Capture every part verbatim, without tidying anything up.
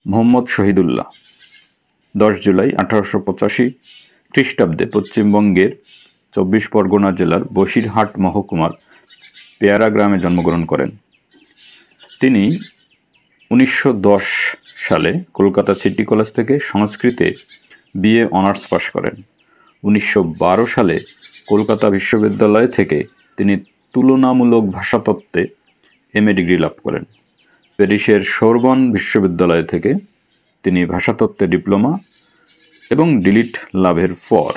মোহাম্মদ শহীদুল্লাহ দশ জুলাই আঠারোশো পঁচাশি খ্রিস্টাব্দে পশ্চিমবঙ্গের চব্বিশ পরগনা জেলার বসিরহাট মহকুমার পেয়ারা গ্রামে জন্মগ্রহণ করেন। তিনি উনিশশো দশ সালে কলকাতা সিটি কলেজ থেকে সংস্কৃতে বিএ অনার্স পাশ করেন। উনিশশো বারো সালে কলকাতা বিশ্ববিদ্যালয় থেকে তিনি তুলনামূলক ভাষাতত্ত্বে এমএ ডিগ্রি লাভ করেন। প্যারিসের সোরবন বিশ্ববিদ্যালয় থেকে তিনি ভাষাতত্ত্বে ডিপ্লোমা এবং ডিলিট লাভের পর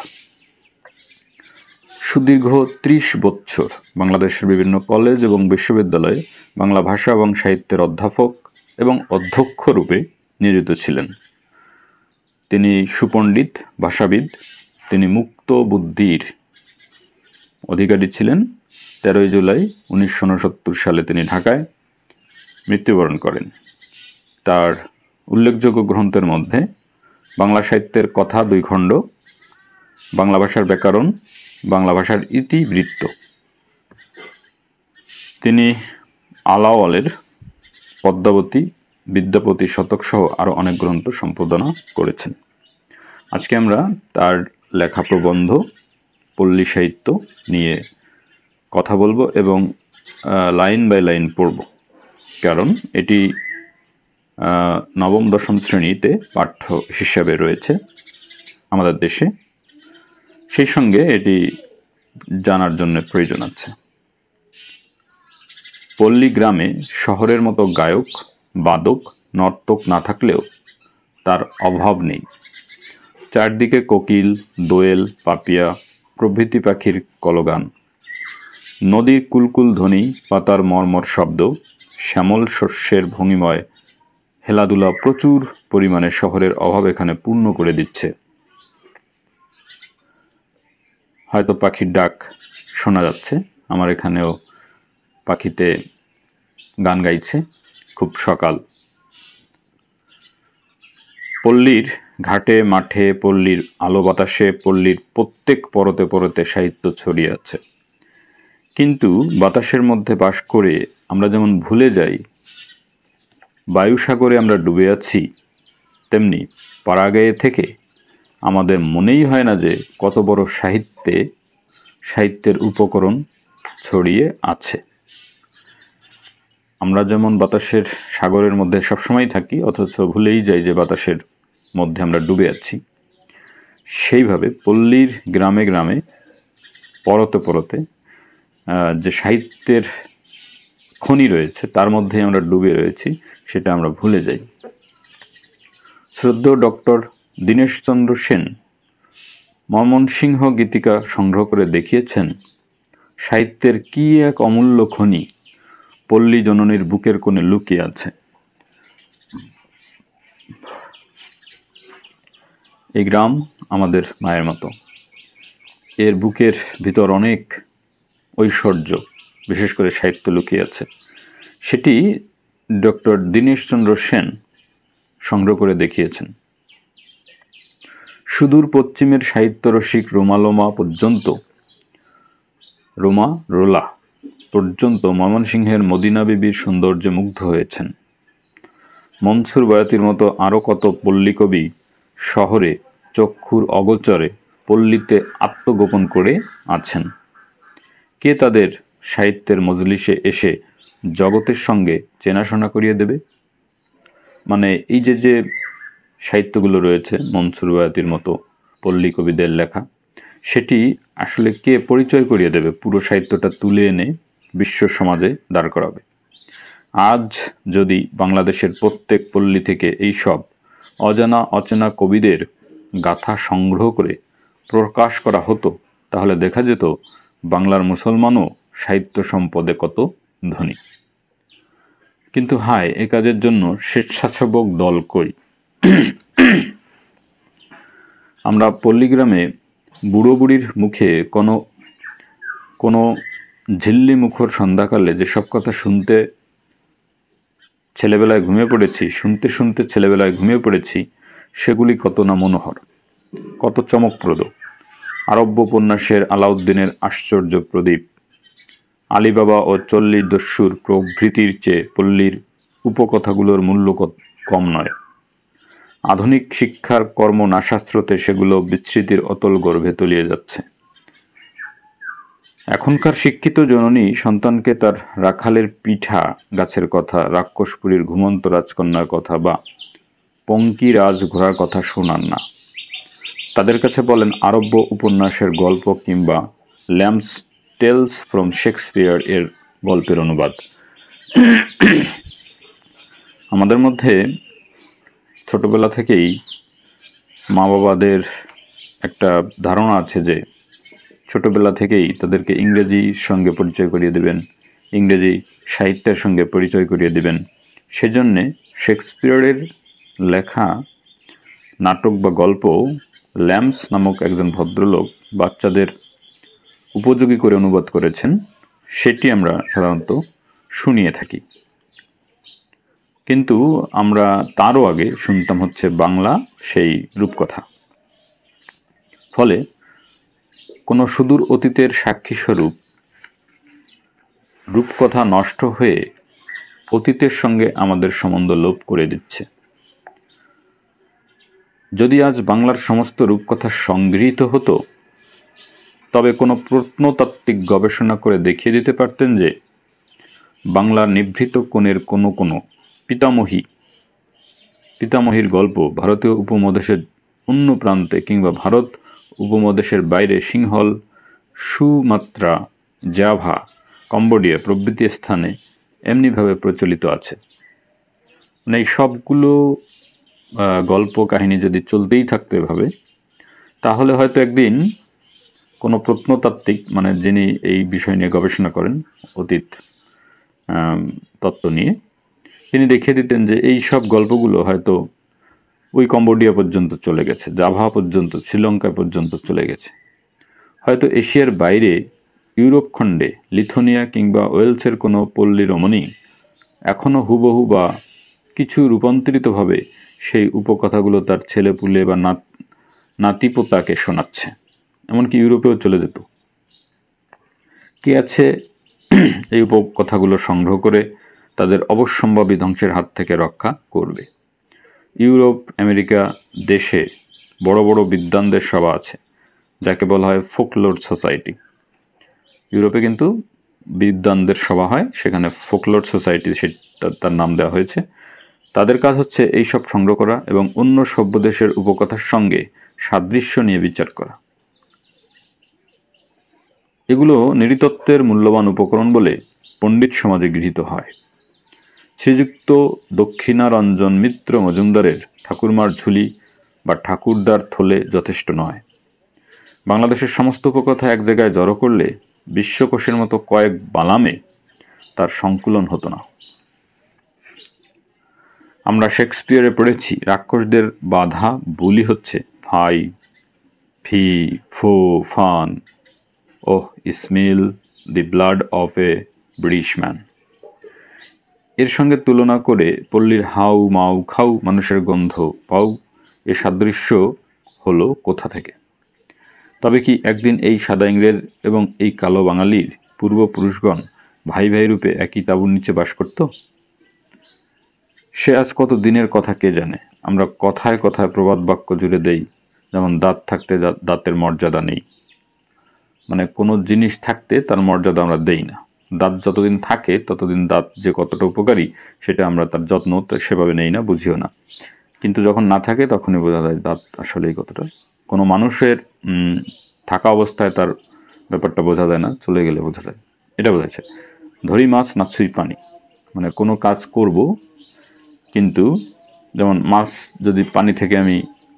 সুদীর্ঘ ত্রিশ বছর বাংলাদেশের বিভিন্ন কলেজ এবং বিশ্ববিদ্যালয়ে বাংলা ভাষা এবং সাহিত্যের অধ্যাপক এবং অধ্যক্ষ রূপে নিয়োজিত ছিলেন। তিনি সুপণ্ডিত ভাষাবিদ। তিনি মুক্ত বুদ্ধির অধিকারী ছিলেন। তেরোই জুলাই উনিশশো উনসত্তর সালে তিনি ঢাকায় মৃত্যুবরণ করেন। তার উল্লেখযোগ্য গ্রন্থের মধ্যে বাংলা সাহিত্যের কথা দুই খণ্ড, বাংলা ভাষার ব্যাকরণ, বাংলা ভাষার ইতিবৃত্ত। তিনি আলাওয়ালের পদ্মাবতী, বিদ্যাপতি শতক সহ আরও অনেক গ্রন্থ সম্পাদনা করেছেন। আজকে আমরা তার লেখা প্রবন্ধ পল্লী সাহিত্য নিয়ে কথা বলবো এবং লাইন বাই লাইন পড়ব, কারণ এটি নবম দশম শ্রেণীতে পাঠ্য হিসাবে রয়েছে আমাদের দেশে। সেই সঙ্গে এটি জানার জন্য প্রয়োজন আছে। পল্লী গ্রামে শহরের মতো গায়ক, বাদক, নর্তক না থাকলেও তার অভাব নেই। চারদিকে কোকিল, দোয়েল, পাপিয়া প্রভৃতি পাখির কলগান, নদীর কুলকুল ধ্বনি, পাতার মর্মর শব্দ, শ্যামল শস্যের ভঙ্গিময় হেলাধুলা প্রচুর পরিমাণে শহরের অভাব এখানে পূর্ণ করে দিচ্ছে। হয়তো পাখির ডাক শোনা যাচ্ছে, আমার এখানেও পাখিতে গান গাইছে। খুব সকাল। পল্লীর ঘাটে মাঠে, পল্লীর আলো বাতাসে, পল্লীর প্রত্যেক পরতে পরতে সাহিত্য ছড়িয়ে আছে। কিন্তু বাতাসের মধ্যে বাস করে আমরা যেমন ভুলে যাই বায়ুসাগরে আমরা ডুবে আছি, তেমনি পাড়াগাঁয়ে থেকে আমাদের মনেই হয় না যে কত বড় সাহিত্যে সাহিত্যের উপকরণ ছড়িয়ে আছে। আমরা যেমন বাতাসের সাগরের মধ্যে সবসময় থাকি, অথচ ভুলেই যাই যে বাতাসের মধ্যে আমরা ডুবে আছি। সেইভাবে পল্লীর গ্রামে গ্রামে পরতে পরতে যে সাহিত্যের খনি রয়েছে তার মধ্যে আমরা ডুবে রয়েছি, সেটা আমরা ভুলে যাই। শ্রদ্ধেয় ডক্টর দীনেশচন্দ্র সেন ময়মনসিংহ গীতিকা সংগ্রহ করে দেখিয়েছেন সাহিত্যের কি এক অমূল্য খনি পল্লী জননীর বুকের কোণে লুকিয়ে আছে। এই গ্রাম আমাদের মায়ের মতো। এর বুকের ভিতর অনেক ঐশ্বর্য, বিশেষ করে সাহিত্য লুকিয়ে আছে। সেটি ডক্টর দীনেশচন্দ্র সেন সংগ্রহ করে দেখিয়েছেন। সুদূর পশ্চিমের সাহিত্যরসিক রোমালোমা পর্যন্ত রোমা রোলা পর্যন্ত ময়মনসিংহের মদিনা বিবির সৌন্দর্যে মুগ্ধ হয়েছেন। মনসুর বয়াতির মতো আরও কত পল্লীকবি শহরে চক্ষুর অগোচরে পল্লীতে আত্মগোপন করে আছেন। কে তাদের সাহিত্যের মজলিসে এসে জগতের সঙ্গে চেনাশোনা করিয়ে দেবে? মানে এই যে যে সাহিত্যগুলো রয়েছে মনসুর বয়াতির মতো পল্লী কবিদের লেখা, সেটি আসলে কে পরিচয় করিয়ে দেবে? পুরো সাহিত্যটা তুলে এনে বিশ্ব সমাজে দাঁড় করাবে। আজ যদি বাংলাদেশের প্রত্যেক পল্লী থেকে এই সব অজানা অচেনা কবিদের গাথা সংগ্রহ করে প্রকাশ করা হতো, তাহলে দেখা যেত বাংলার মুসলমানও সাহিত্য সম্পদে কত ধনী। কিন্তু হায়, এ কাজের জন্য স্বেচ্ছাসেবক দল কই? আমরা পল্লীগ্রামে বুড়ো বুড়ির মুখে কোনো কোনো ঝিল্লি মুখর সন্ধ্যাকালে যেসব কথা শুনতে ছেলেবেলায় ঘুমিয়ে পড়েছি শুনতে শুনতে ছেলেবেলায় ঘুমিয়ে পড়েছি সেগুলি কত না মনোহর, কত চমকপ্রদ। আরব্য উপন্যাসের আলাউদ্দিনের আশ্চর্য প্রদীপ, আলিবাবা ও চল্লিশ দস্যুর প্রভৃতির চেয়ে পল্লীর উপকথাগুলোর মূল্য কম নয়। আধুনিক শিক্ষার কর্ম নাশাস্রোতে সেগুলো বিস্মৃতির অতল গর্ভে তলিয়ে যাচ্ছে। এখনকার শিক্ষিত জননী সন্তানকে তার রাখালের পিঠা গাছের কথা, রাক্ষসপুরীর ঘুমন্ত রাজকন্যার কথা বা পঙ্কি রাজ ঘোড়ার কথা শোনান না। তাদের কাছে বলেন আরব্য উপন্যাসের গল্প কিংবা ল্যাম্বস টেলস ফ্রম শেক্সপিয়ার এর গল্পের অনুবাদ। আমাদের মধ্যে ছোটবেলা থেকেই মা বাবাদের একটা ধারণা আছে যে ছোটবেলা থেকেই তাদেরকে ইংরেজির সঙ্গে পরিচয় করিয়ে দেবেন, ইংরেজি সাহিত্যের সঙ্গে পরিচয় করিয়ে দেবেন। সেজন্যে শেক্সপিয়ারের লেখা নাটক বা গল্প ল্যাম্বস নামক একজন ভদ্রলোক বাচ্চাদের উপযোগী করে অনুবাদ করেছেন, সেটি আমরা সাধারণত শুনিয়ে থাকি। কিন্তু আমরা তারও আগে শুনতাম হচ্ছে বাংলা সেই রূপকথা। ফলে কোনো সুদূর অতীতের সাক্ষীস্বরূপ রূপকথা নষ্ট হয়ে অতীতের সঙ্গে আমাদের সম্বন্ধ লোপ করে দিচ্ছে। যদি আজ বাংলার সমস্ত রূপকথা সংগৃহীত হতো, তবে কোনো প্রত্নতাত্ত্বিক গবেষণা করে দেখিয়ে দিতে পারতেন যে বাংলার নিভৃত কোণের কোনো কোনো পিতামহী পিতামহীর গল্প ভারতীয় উপমহাদেশের অন্য প্রান্তে কিংবা ভারত উপমহাদেশের বাইরে সিংহল, সুমাত্রা, জাভা, কম্বোডিয়া প্রভৃতি স্থানে এমনিভাবে প্রচলিত আছে। মানে এই সবগুলো গল্প কাহিনী যদি চলতেই থাকতো এভাবে, তাহলে হয়তো একদিন কোনো প্রত্নতাত্ত্বিক, মানে যিনি এই বিষয় নিয়ে গবেষণা করেন অতীত তত্ত্ব নিয়ে, তিনি দেখিয়ে দিতেন যে এই সব গল্পগুলো হয়তো ওই কম্বোডিয়া পর্যন্ত চলে গেছে, জাভা পর্যন্ত, শ্রীলঙ্কা পর্যন্ত চলে গেছে। হয়তো এশিয়ার বাইরে ইউরোপ খণ্ডে লিথুনিয়া কিংবা ওয়েলসের কোনো পল্লী রমণী এখনও হুবহু বা কিছু রূপান্তরিতভাবে সেই উপকথাগুলো তার ছেলেপুলে বা নাতিপোতাকে শোনাচ্ছে। এমনকি ইউরোপেও চলে যেত। কে আছে এই উপকথাগুলো সংগ্রহ করে তাদের অবশ্যম্ভাবী ধ্বংসের হাত থেকে রক্ষা করবে? ইউরোপ আমেরিকা দেশে বড় বড় বিদ্বানদের সভা আছে, যাকে বলা হয় ফোকলোর সোসাইটি। ইউরোপে কিন্তু বিদ্বানদের সভা হয়, সেখানে ফোকলোর সোসাইটি সেটা তার নাম দেওয়া হয়েছে। তাদের কাজ হচ্ছে এইসব সংগ্রহ করা এবং অন্য সভ্য দেশের উপকথার সঙ্গে সাদৃশ্য নিয়ে বিচার করা। এগুলো নৃতত্ত্বের মূল্যবান উপকরণ বলে পণ্ডিত সমাজে গৃহীত হয়। শ্রীযুক্ত দক্ষিণারঞ্জন মিত্র মজুমদারের ঠাকুরমার ঝুলি বা ঠাকুরদার থলে যথেষ্ট নয়। বাংলাদেশের সমস্ত উপকথা এক জায়গায় জড়ো করলে বিশ্বকোষের মতো কয়েক বালামে তার সংকুলন হতো না। আমরা শেক্সপিয়ারে পড়েছি রাক্ষসদের বাধা বুলি হচ্ছে fi, fee, fo, fum, oh smell the blood of a British man. এর সঙ্গে তুলনা করে পল্লীর হাউ মাউ খাউ মানুষের গন্ধ পাউ এ সাদৃশ্য হলো কোথা থেকে? তবে কি একদিন এই সাদা ইংরেজ এবং এই কালো বাঙালির পূর্বপুরুষগণ ভাই ভাই রূপে একই তাঁবুর নিচে বাস করত? সে আজ কত দিনের কথা কে জানে। আমরা কথায় কথায় প্রবাদ বাক্য জুড়ে দেই, যেমন দাঁত থাকতে দাঁতের মর্যাদা নেই। মানে কোনো জিনিস থাকতে তার মর্যাদা আমরা দেই না। দাঁত যতদিন থাকে ততদিন দাঁত যে কতটা উপকারী সেটা আমরা তার যত্ন সেভাবে নেই না, বুঝিও না। কিন্তু যখন না থাকে তখনই বোঝা যায় দাঁত আসলেই কতটা। কোনো মানুষের থাকা অবস্থায় তার ব্যাপারটা বোঝা যায় না, চলে গেলে বোঝা যায়। এটা বোঝাচ্ছে ধরি মাছ নাচ্ছুই পানি। মানে কোনো কাজ করব, কিন্তু যেমন মাছ যদি পানি থেকে আমি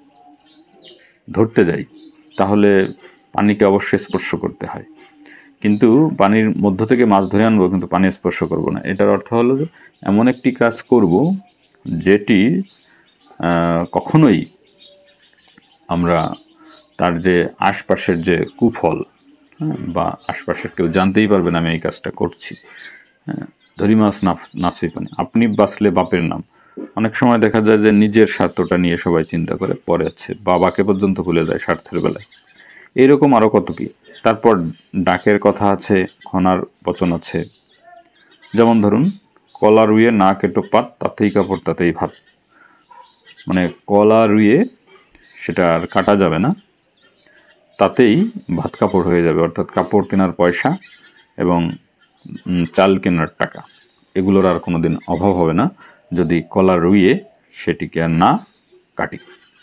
ধরতে যাই তাহলে পানিকে অবশ্যই স্পর্শ করতে হয়, কিন্তু পানির মধ্য থেকে মাছ ধরে আনবো কিন্তু পানি স্পর্শ করব না। এটার অর্থ হলো যে এমন একটি কাজ করব যেটি কখনোই আমরা তার যে আশপাশের যে কুফল, হ্যাঁ, বা আশপাশের কেউ জানতেই পারবে না আমি এই কাজটা করছি। হ্যাঁ, ধরি মাছ নাচই পানি, আপনি বাঁচলে বাপের নাম। অনেক সময় দেখা যায় যে নিজের স্বার্থটা নিয়ে সবাই চিন্তা করে, পরে আছে বাবাকে পর্যন্ত ভুলে যায় স্বার্থের বেলায়। এইরকম আরও কত কি। তারপর ডাকের কথা আছে, খনার বচন আছে। যেমন ধরুন, কলা রুইয়ে না কেটো পাত, তাতেই কাপড় তাতেই ভাত। মানে কলা রুইয়ে সেটা আর কাটা যাবে না, তাতেই ভাত কাপড় হয়ে যাবে। অর্থাৎ কাপড় কেনার পয়সা এবং চাল কেনার টাকা এগুলোর আর কোনোদিন অভাব হবে না যদি কলা রুইয়ে সেটিকে আর না কাটি।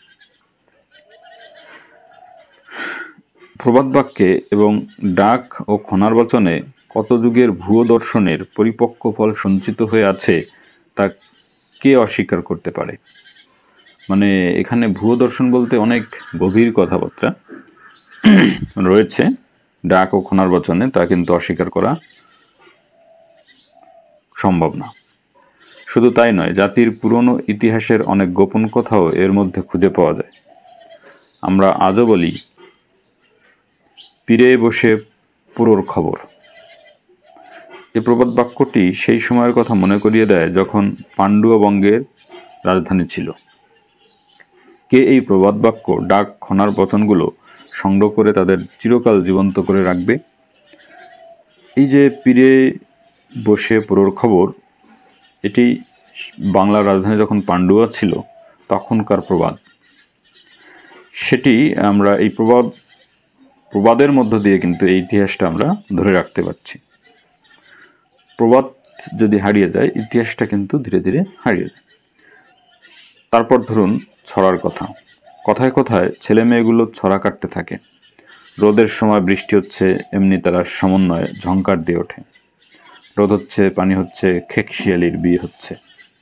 প্রবাদ বাক্যে এবং ডাক ও খনার বচনে কত যুগের ভুয়ো দর্শনের পরিপক্ক ফল সঞ্চিত হয়ে আছে তা কে অস্বীকার করতে পারে? মানে এখানে ভুয়ো দর্শন বলতে অনেক গভীর কথাবার্তা রয়েছে ডাক ও খনার বচনে, তা কিন্তু অস্বীকার করা সম্ভব না। শুধু তাই নয়, জাতির পুরনো ইতিহাসের অনেক গোপন কথাও এর মধ্যে খুঁজে পাওয়া যায়। আমরা আজও বলি, পীরে বসে পুরোর খবর। এই প্রবাদ বাক্যটি সেই সময়ের কথা মনে করিয়ে দেয় যখন পাণ্ডুয়া বঙ্গের রাজধানী ছিল। কে এই প্রবাদ বাক্য, ডাক, খনার বচনগুলো সংগ্রহ করে তাদের চিরকাল জীবন্ত করে রাখবে? এই যে পীরে বসে পুরোর খবর, এটি বাংলার রাজধানী যখন পাণ্ডুয়া ছিল তখনকার প্রবাদ। সেটি আমরা এই প্রবাদ প্রবাদের মধ্য দিয়ে কিন্তু এই ইতিহাসটা আমরা ধরে রাখতে পারছি। প্রবাদ যদি হারিয়ে যায়, ইতিহাসটা কিন্তু ধীরে ধীরে হারিয়ে যায়। তারপর ধরুন ছড়ার কথা। কথায় কথায় ছেলে মেয়েগুলো ছড়া কাটতে থাকে। রোদের সময় বৃষ্টি হচ্ছে, এমনি তারা সমন্বয়ে ঝংকার দিয়ে ওঠে। রোদ হচ্ছে, পানি হচ্ছে, খেকশিয়ালির বিয়ে হচ্ছে।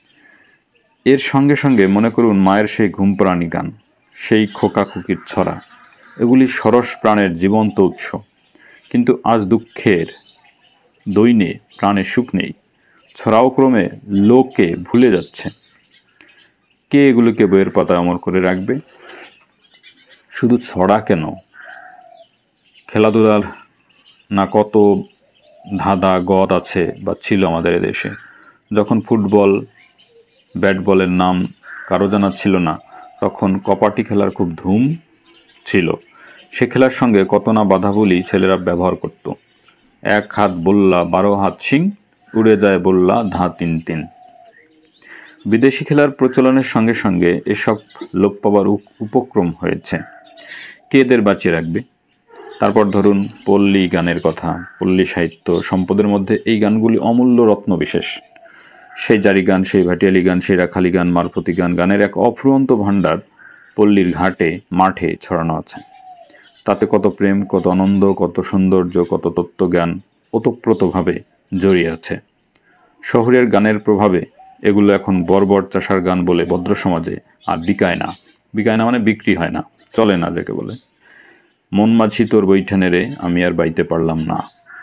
এর সঙ্গে সঙ্গে মনে করুন মায়ের সেই ঘুমপাড়ানি গান, সেই খোকা খুকির ছড়া, এগুলি সরস প্রাণের জীবন্ত উৎস। কিন্তু আজ দুঃখের দৈনে প্রাণে সুখ নেই, ছড়াও ক্রমে লোকে ভুলে যাচ্ছে। কে এগুলোকে বইয়ের পাতায় অমর করে রাখবে? শুধু ছড়া কেন, খেলাধুলার না কত ধাঁধা গদ আছে বা ছিল আমাদের দেশে। যখন ফুটবল ব্যাট বলের নাম কারো জানা ছিল না, তখন কপাটি খেলার খুব ধুম ছিল। সে খেলার সঙ্গে কত না বাধা বলি ছেলেরা ব্যবহার করত। এক হাত বল্লা, বারো হাত শিং, উড়ে যায় বল্লা ধা তিন তিন। বিদেশি খেলার প্রচলনের সঙ্গে সঙ্গে এসব লোপ পাবার উপক্রম হয়েছে। কে এদের বাঁচিয়ে রাখবে? তারপর ধরুন পল্লী গানের কথা। পল্লী সাহিত্য সম্পদের মধ্যে এই গানগুলি অমূল্য রত্ন বিশেষ। সেই জারি গান, সেই ভাটিয়ালি গান, সেই রাখালি গান, মারফতি গান, গানের এক অফুরন্ত ভাণ্ডার পল্লীর ঘাটে মাঠে ছড়ানো আছে। তাতে কত প্রেম, কত আনন্দ, কত সৌন্দর্য, কত তত্ত্বজ্ঞান ওতপ্রোতভাবে জড়িয়ে আছে। শহরের গানের প্রভাবে এগুলো এখন বর্বর চাষার গান বলে ভদ্র সমাজে আর বিকায় না। বিকায় না মানে বিক্রি হয় না, চলে না যাকে বলে। মন মাঝি তোর বৈঠানে রে, আমি আর বাইতে পারলাম না।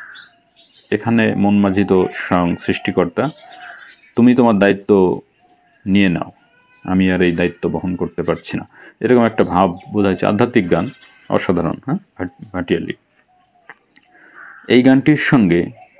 এখানে মন মাঝি তো স্বয়ং সৃষ্টিকর্তা, তুমি তোমার দায়িত্ব নিয়ে নাও, আমি আর এই দায়িত্ব বহন করতে পারছি না, এরকম একটা ভাব বোঝাচ্ছে। আধ্যাত্মিক গান, অসাধারণ। হ্যাঁ, ভাটিয়ালি। এই গানটির সঙ্গে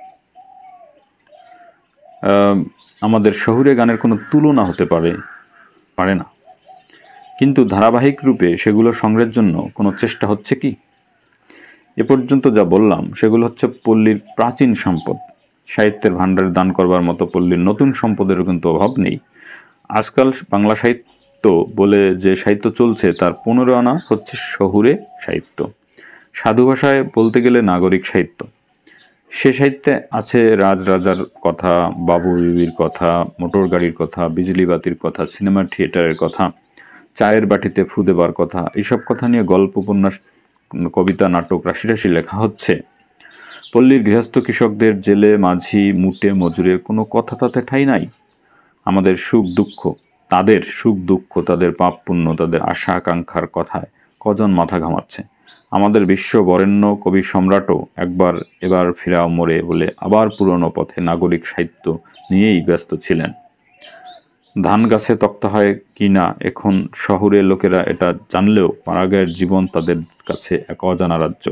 আমাদের শহুরে গানের কোনো তুলনা হতে পারে পারে না। কিন্তু ধারাবাহিক রূপে সেগুলো সংগ্রহের জন্য কোনো চেষ্টা হচ্ছে কি? এ পর্যন্ত যা বললাম সেগুলো হচ্ছে পল্লীর প্রাচীন সম্পদ। সাহিত্যের ভাণ্ডারে দান করবার মতো পল্লীর নতুন সম্পদেরও কিন্তু অভাব নেই। আজকাল বাংলা সাহিত্য বলে যে সাহিত্য চলছে তার পনেরো আনা হচ্ছে শহুরে সাহিত্য। সাধু ভাষায় বলতে গেলে নাগরিক সাহিত্য। সে সাহিত্যে আছে রাজরাজার কথা, বাবু বিবির কথা, মোটর গাড়ির কথা, বিজলি বাতির কথা, সিনেমা থিয়েটারের কথা, চায়ের বাটিতে ফু দেবার কথা। এইসব কথা নিয়ে গল্প, উপন্যাস, কবিতা, নাটক রাশি রাশি লেখা হচ্ছে। পল্লীর গৃহস্থ কৃষকদের, জেলে, মাঝি, মুটে, মজুরের কোনো কথা তাতে ঠাঁই নাই। আমাদের সুখ দুঃখ, তাদের সুখ দুঃখ, তাদের পাপ পুণ্য, তাদের আশা আকাঙ্ক্ষার কথায় কজন মাথা ঘামাচ্ছে? আমাদের বিশ্ব বরেণ্য কবি সম্রাটও একবার এবার ফিরাও মোরে বলে আবার পুরনো পথে নাগরিক সাহিত্য নিয়েই ব্যস্ত ছিলেন। ধান গাছে তক্তা হয় কি না এখন শহুরের লোকেরা এটা জানলেও পাড়াগাঁয়ের জীবন তাদের কাছে এক অজানা রাজ্য।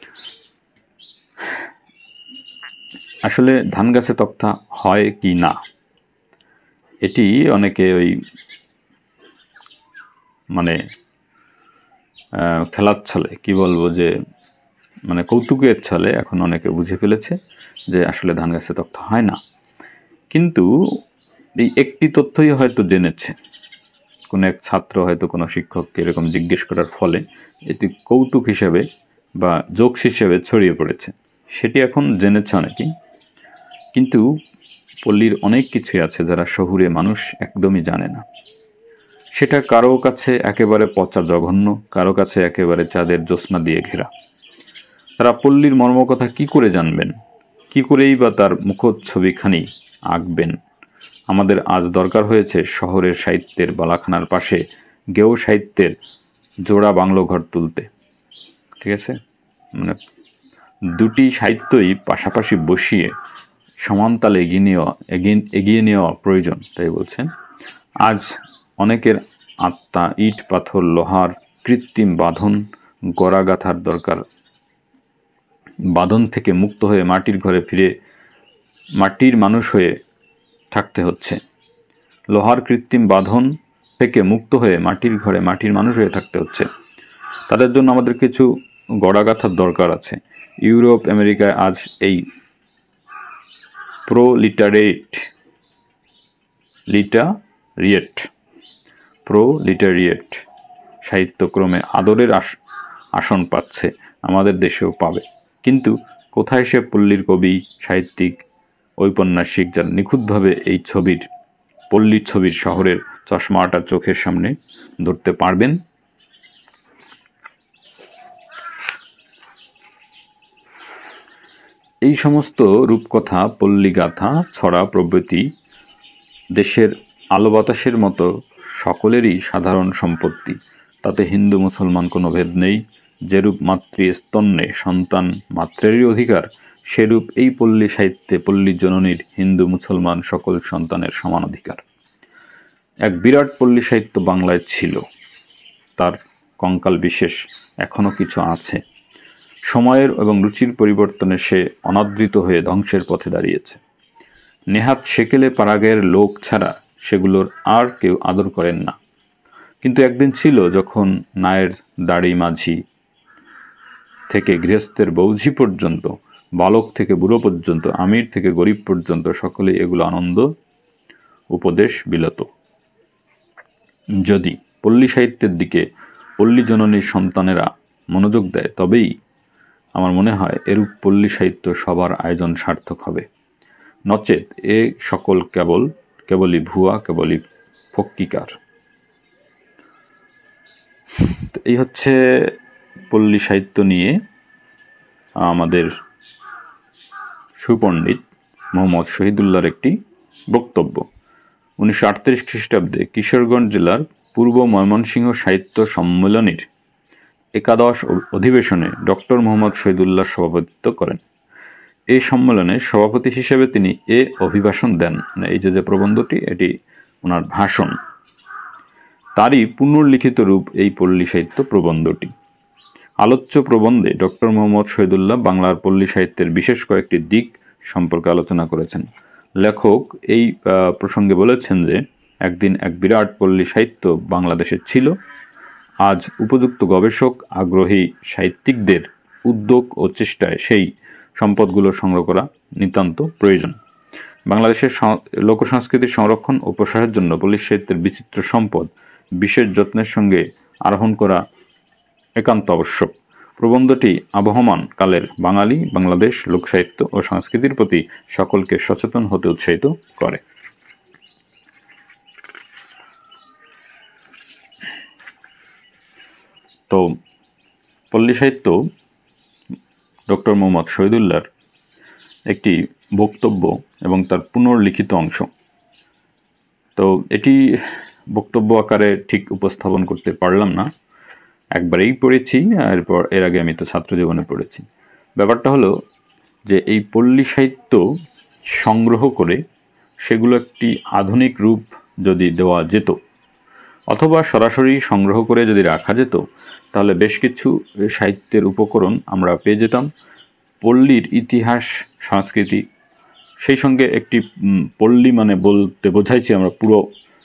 আসলে ধান গাছে তক্তা হয় কি না, এটি অনেকে ওই মানে খেলার ছলে, কি বলবো, যে মানে কৌতুকের ছলে এখন অনেকে বুঝে ফেলেছে যে আসলে ধান গাছে তক্তা হয় না। কিন্তু এই একটি তথ্যই হয়তো জেনেছে, কোনো এক ছাত্র হয়তো কোনো শিক্ষককে এরকম জিজ্ঞেস করার ফলে এটি কৌতুক হিসেবে বা জোকস হিসেবে ছড়িয়ে পড়েছে, সেটি এখন জেনেছে অনেকেই। কিন্তু পল্লীর অনেক কিছুই আছে যারা শহুরে মানুষ একদমই জানে না। সেটা কারো কাছে একেবারে পচা জঘন্য, কারো কাছে একেবারে চাঁদের জ্যোৎস্না দিয়ে ঘেরা। তারা পল্লীর মর্মকথা কি করে জানবেন, কি করেই বা তার মুখচ্ছবিখানি আঁকবেন? আমাদের আজ দরকার হয়েছে শহরের সাহিত্যের বালাখানার পাশে গেও সাহিত্যের জোড়া বাংলো ঘর তুলতে। ঠিক আছে, মানে দুটি সাহিত্যই পাশাপাশি বসিয়ে সমানতালে এগিয়ে নেওয়া এগিয়ে নেওয়া প্রয়োজন। তাই বলছেন, আজ অনেকের আত্মা ইট পাথর লোহার কৃত্রিম বাঁধন গড়াগাথার দরকার। বাঁধন থেকে মুক্ত হয়ে মাটির ঘরে ফিরে মাটির মানুষ হয়ে থাকতে হচ্ছে। লোহার কৃত্রিম বাঁধন থেকে মুক্ত হয়ে মাটির ঘরে মাটির মানুষ হয়ে থাকতে হচ্ছে। তাদের জন্য আমাদের কিছু গড়াগাথার দরকার আছে। ইউরোপ আমেরিকায় আজ এই প্রোলিটারেট লিটারিয়েট প্রোলিটারিয়েট সাহিত্যক্রমে আদরের আসন পাচ্ছে, আমাদের দেশেও পাবে। কিন্তু কোথায় সে পল্লীর কবি, সাহিত্যিক, ঔপন্যাসিক যারা নিখুঁতভাবে এই ছবির পল্লীর ছবির শহরের চশমাটা চোখের সামনে ধরতে পারবেন? এই সমস্ত রূপকথা, পল্লীগাথা, ছড়া প্রভৃতি দেশের আলো বাতাসের মতো সকলেরই সাধারণ সম্পত্তি। তাতে হিন্দু মুসলমান কোনো ভেদ নেই। যেরূপ মাতৃস্তন্যে সন্তান মাত্রেরই অধিকার, সেরূপ এই পল্লী সাহিত্যে পল্লী জননীর হিন্দু মুসলমান সকল সন্তানের সমান অধিকার। এক বিরাট পল্লী সাহিত্য বাংলায় ছিল, তার কঙ্কাল বিশেষ এখনও কিছু আছে। সময়ের এবং রুচির পরিবর্তনে সে অনাদৃত হয়ে ধ্বংসের পথে দাঁড়িয়েছে। নেহাত সেকেলে পাড়াগাঁয়ের লোক ছাড়া সেগুলোর আর কেউ আদর করেন না। কিন্তু একদিন ছিল যখন নায়ের দাড়ি মাঝি থেকে গৃহস্থের বৌঝি পর্যন্ত, বালক থেকে বুড়ো পর্যন্ত, আমির থেকে গরিব পর্যন্ত সকলেই এগুলো আনন্দ উপদেশ বিলত। যদি পল্লী সাহিত্যের দিকে পল্লী জননীর সন্তানেরা মনোযোগ দেয়, তবেই আমার মনে হয় এরূপ পল্লী সাহিত্য সবার আয়োজন সার্থক হবে। নচেত এ সকল কেবল কেবলই ভুয়া, কেবলই ফক্কিকার। এই হচ্ছে পল্লী সাহিত্য নিয়ে আমাদের সুপণ্ডিত মোহাম্মদ শহীদুল্লাহর একটি বক্তব্য। উনিশশো আটত্রিশ খ্রিস্টাব্দে কিশোরগঞ্জ জেলার পূর্ব ময়মনসিংহ সাহিত্য সম্মেলনের একাদশ অধিবেশনে ডক্টর মোহাম্মদ শহীদুল্লাহ সভাপতিত্ব করেন। এই সম্মেলনে সভাপতি হিসেবে তিনি এ অভিভাষণ দেন। এই যে যে প্রবন্ধটি, এটি ওনার ভাষণ, তারই পুনর্লিখিত রূপ এই পল্লী সাহিত্য প্রবন্ধটি। আলোচ্য প্রবন্ধে ডক্টর মোহাম্মদ শহীদুল্লাহ বাংলার পল্লী সাহিত্যের বিশেষ কয়েকটি দিক সম্পর্কে আলোচনা করেছেন। লেখক এই প্রসঙ্গে বলেছেন যে, একদিন এক বিরাট পল্লী সাহিত্য বাংলাদেশে ছিল। আজ উপযুক্ত গবেষক, আগ্রহী সাহিত্যিকদের উদ্যোগ ও চেষ্টায় সেই সম্পদগুলো সংগ্রহ করা নিতান্ত প্রয়োজন। বাংলাদেশের লোকসংস্কৃতির সংরক্ষণ ও প্রসারের জন্য পল্লী সাহিত্যের বিচিত্র সম্পদ বিশেষ যত্নের সঙ্গে আরোহণ করা একান্ত আবশ্যক। প্রবন্ধটি আবহমান কালের বাঙালি, বাংলাদেশ, লোকসাহিত্য ও সংস্কৃতির প্রতি সকলকে সচেতন হতে উৎসাহিত করে। তো পল্লী সাহিত্য ডক্টর মোহাম্মদ শহীদুল্লাহর একটি বক্তব্য এবং তার পুনর্লিখিত অংশ। তো এটি বক্তব্য আকারে ঠিক উপস্থাপন করতে পারলাম না, একবারেই পড়েছি, এরপর এর আগে আমি তো ছাত্র জীবনে পড়েছি। ব্যাপারটা হলো যে এই পল্লী সাহিত্য সংগ্রহ করে সেগুলো একটি আধুনিক রূপ যদি দেওয়া যেত, অথবা সরাসরি সংগ্রহ করে যদি রাখা যেত, তাহলে বেশ কিছু সাহিত্যের উপকরণ আমরা পেয়ে যেতাম। পল্লীর ইতিহাস, সংস্কৃতি, সেই সঙ্গে একটি পল্লী মানে বলতে বোঝাইছি আমরা পুরো,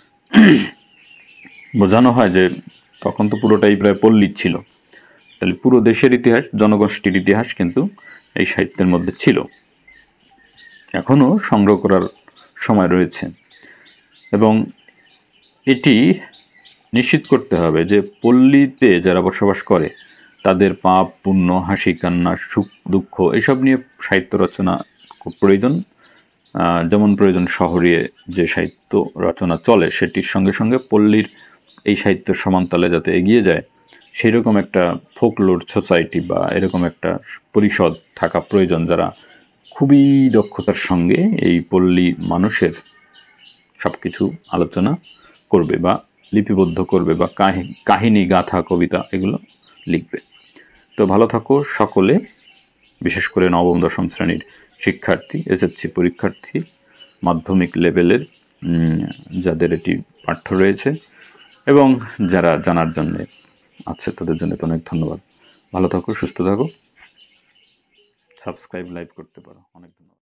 বোঝানো হয় যে তখন তো পুরোটাই প্রায় পল্লী ছিল, তাহলে পুরো দেশের ইতিহাস, জনগোষ্ঠীর ইতিহাস কিন্তু এই সাহিত্যের মধ্যে ছিল। এখনও সংগ্রহ করার সময় রয়েছে এবং এটি নিশ্চিত করতে হবে যে পল্লীতে যারা বসবাস করে তাদের পাপ পুণ্য হাসি কান্না সুখ দুঃখ এসব নিয়ে সাহিত্য রচনা খুব প্রয়োজন। যেমন প্রয়োজন শহরে যে সাহিত্য রচনা চলে সেটির সঙ্গে সঙ্গে পল্লীর এই সাহিত্যের সমান্তরালে যাতে এগিয়ে যায় সেই রকম একটা ফোকলোর সোসাইটি বা এরকম একটা পরিষদ থাকা প্রয়োজন, যারা খুবই দক্ষতার সঙ্গে এই পল্লী মানুষের সব কিছু আলোচনা করবে বা লিপিবদ্ধ করবে বা কাহিনী গাথা কবিতা এগুলো লিখবে। তো ভালো থাকো সকলে, বিশেষ করে নবম দশম শ্রেণীর শিক্ষার্থী, এসএসসি পরীক্ষার্থী, মাধ্যমিক লেভেলের যাদের এটি পাঠ্য রয়েছে এবং যারা জানার জন্যে আছে তাদের জন্য তো অনেক ধন্যবাদ। ভালো থাকো, সুস্থ থাকো, সাবস্ক্রাইব লাইক করতে পারো। অনেক ধন্যবাদ।